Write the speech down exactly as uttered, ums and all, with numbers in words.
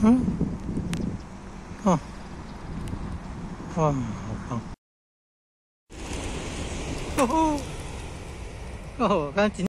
嗯，哦，哇，好棒！哦吼，哦，刚今。